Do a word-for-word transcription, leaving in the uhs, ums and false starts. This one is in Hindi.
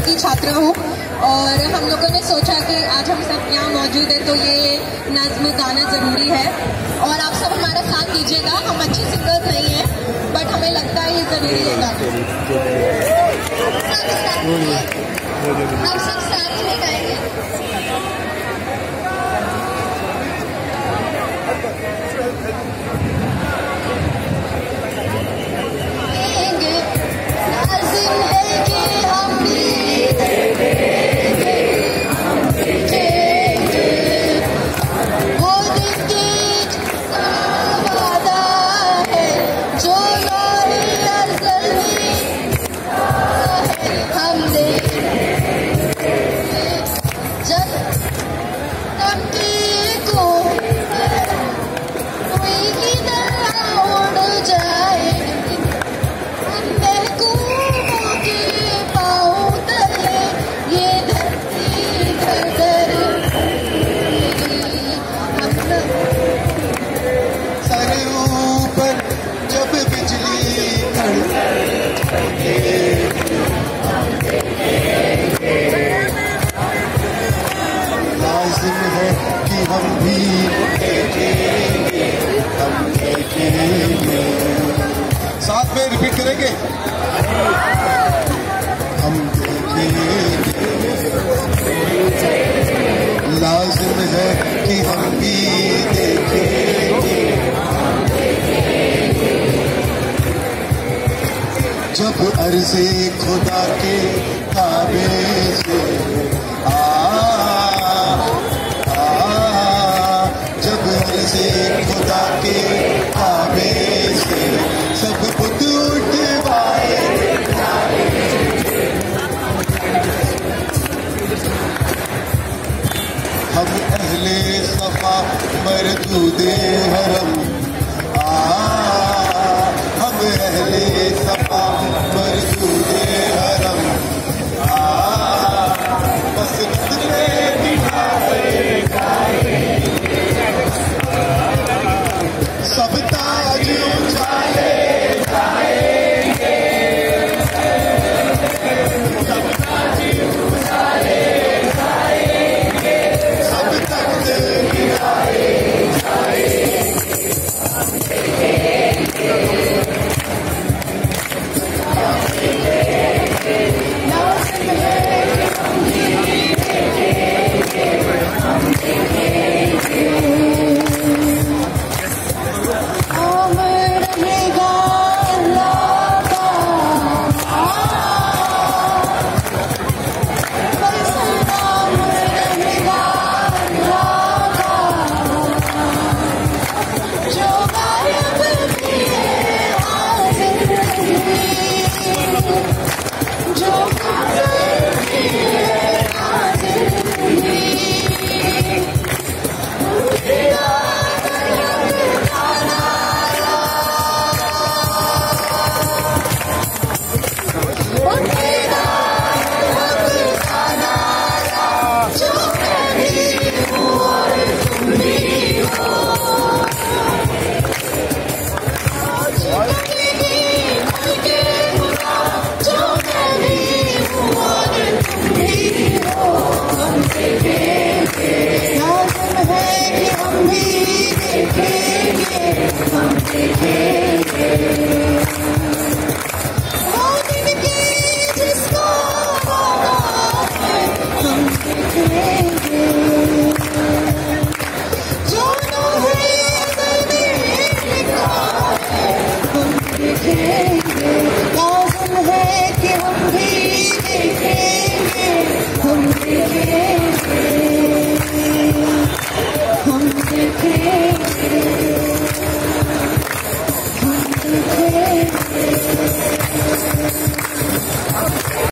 की छात्रा हूँ और हम लोगों ने सोचा कि आज हम सब यहाँ मौजूद हैं तो ये नज़्म गाना ज़रूरी है और आप सब हमारा साथ दीजिएगा। हम अच्छे सिंगर्स नहीं हैं बट हमें लगता है ये ज़रूरी है गाना। हम सब साथ में गाएंगे। हम भी देखेंगे, हम देखेंगे, साथ में रिपीट करेंगे। हम देखेंगे, लाजिम है कि हम भी देखेंगे। जब अर्ज़े खुदा के काबे से खुदा के काबे से सब बुत उठवाए, हम अहले सफा मरदूदे हरम, आ हम अहले सफा मरदूदे हरम, आ बस सब ताज उछाले जाएंगे, सब ताज उछाले जाएंगे, सब तख्त गिराए जाएंगे, हम देखेंगे, हम देखेंगे, लाज़िम है कि हम भी देखेंगे, हम देखेंगे। हम देखेंगे, हम देखेंगे।